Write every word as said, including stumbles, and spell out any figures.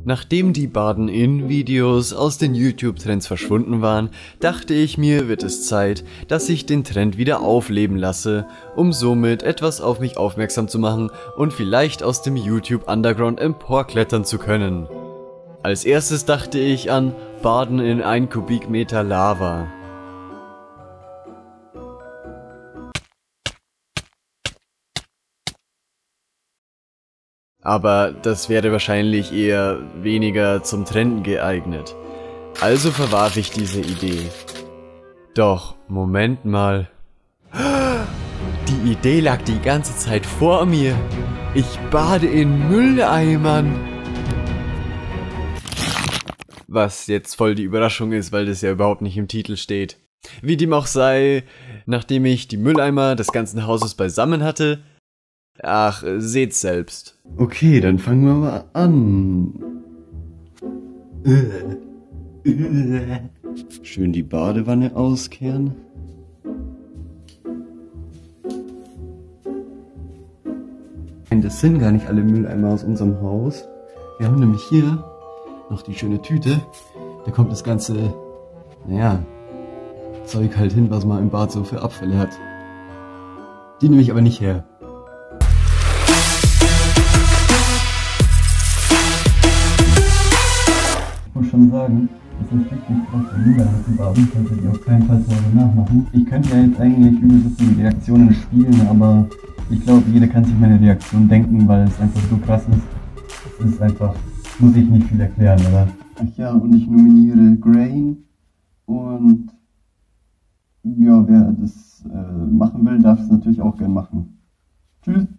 Nachdem die Baden-in-Videos aus den YouTube-Trends verschwunden waren, dachte ich mir, wird es Zeit, dass ich den Trend wieder aufleben lasse, um somit etwas auf mich aufmerksam zu machen und vielleicht aus dem YouTube-Underground emporklettern zu können. Als erstes dachte ich an Baden in ein Kubikmeter Lava. Aber das wäre wahrscheinlich eher weniger zum Trenden geeignet. Also verwarf ich diese Idee. Doch, Moment mal. Die Idee lag die ganze Zeit vor mir. Ich bade in Mülleimern. Was jetzt voll die Überraschung ist, weil das ja überhaupt nicht im Titel steht. Wie dem auch sei, nachdem ich die Mülleimer des ganzen Hauses beisammen hatte. Ach, seht's selbst. Okay, dann fangen wir mal an. Schön die Badewanne auskehren. Das sind gar nicht alle Mülleimer aus unserem Haus. Wir haben nämlich hier noch die schöne Tüte. Da kommt das ganze, naja, Zeug halt hin, was man im Bad so für Abfälle hat. Die nehme ich aber nicht her. Ich muss schon sagen, das ist richtig krass, in Mülleimer zu baden, könnte ich auf keinen Fall zu Hause nachmachen. Ich könnte ja jetzt eigentlich übel sitzen die Reaktionen spielen, aber ich glaube, jeder kann sich meine Reaktion denken, weil es einfach so krass ist. Es ist einfach, muss ich nicht viel erklären, oder? Ach ja, und ich nominiere Grain und ja, wer das äh, machen will, darf es natürlich auch gern machen. Tschüss!